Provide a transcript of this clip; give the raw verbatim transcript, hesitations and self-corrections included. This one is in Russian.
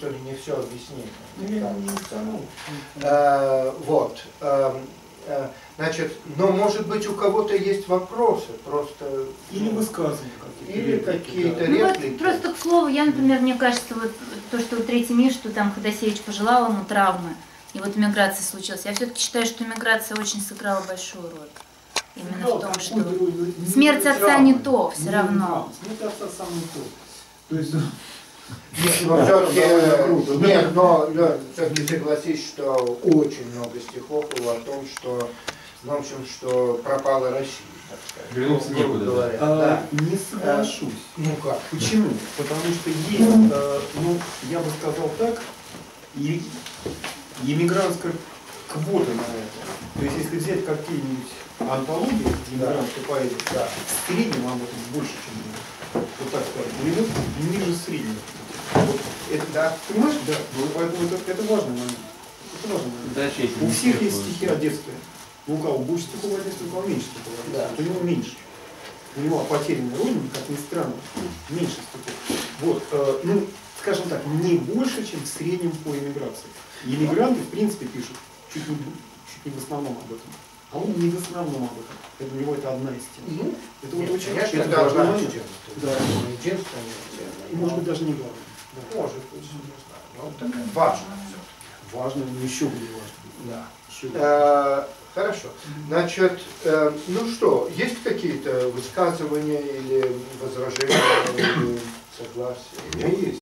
ли не все объяснение. Ну, я не установил. Э, вот. Э, э, значит, но может быть у кого-то есть вопросы, просто... Или высказывания какие-то. Или какие-то Ну, реплики. вот, просто к слову, я, например, мне кажется, вот то, что вот третий мир, что там Ходосевич пожелал ему травмы, и вот иммиграция случилась. Я все-таки считаю, что иммиграция очень сыграла большую роль. Именно Ну, в том, что не смерть отца травмы, не то, все не равно. травмы. Смерть отца самое то. То есть... Нет, но все-таки, нет, но все-таки согласись, что очень много стихов было о том, что, в общем, что пропала Россия, так сказать. Вернуться некуда, говоря. А, Да. не соглашусь. А, ну как? Почему? Потому что есть, э, ну, я бы сказал так, и эмигрантская квота на это. То есть, если взять какие-нибудь антологии эмигрантской поэзии, Да. в среднем об этом больше, чем вот так скажем, или вот ниже среднего. Вот это, Да. Понимаешь? Да. Ну, поэтому это, это важный момент. Это важный момент. Дальше есть У всех есть будет. стихи о детстве. Ну, у кого больше стихов о детстве, у кого меньше стихов о детстве. Да. Вот у него меньше. У него о потерянной родине, как ни странно, меньше стихов. Вот, э, ну, скажем так, не больше, чем в среднем по эмиграции. И эмигранты, в принципе, пишут чуть не, чуть не в основном об этом. А он не в основном об этом. Это для него это одна из тем. Ну, это вот очень конечно, это это важный одна момент. тема. Да. Единственная тема. И может быть даже не главное. Да. Может быть, не знаю. Но такая важная все-таки. Важно, но еще более важно. Да. Еще более. Э, Хорошо. Значит, э, ну что, есть какие-то высказывания или возражения, или согласия? У меня есть.